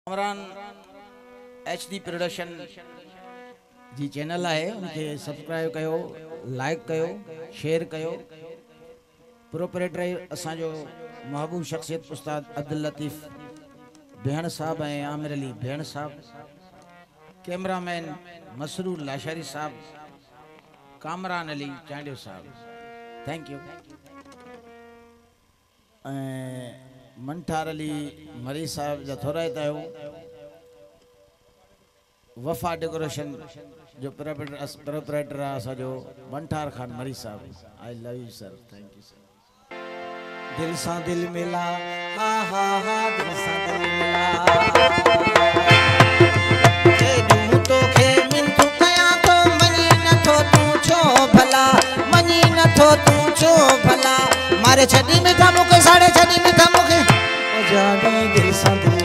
Kamran HD production जी channel है उनके सब्सक्राइब कयो, लाइक कयो, शेयर कयो। प्रोपरेटर असांजो महबूब शख्सियत उस्ताद अब्दुल लतीफ़ भेण साहब ऐं आमिर अली भेण साहब, कैमरामैन मसरूर लाशारी साहब, कामरान अली चांडियो साहब, थैंक यू। मंठार अली मरी साहब जा थोरा आहियो। वफा डेकोरेशन जो प्रोपरेटर आहे असांजो मंठार खान मरी साहब, I love you sir, thank you sir. दिल सां दिल मिला, हा हा हा, दिल सां दिल मिला। केॾूं तोखे मिंथू कयां थो, मञी नथो तूं छो भला, मञी नथो तूं छो भला। मारे छॾी मिठा मूंखे, साड़े छॾी मिठा मूंखे, ओ जाने दिल सां दिल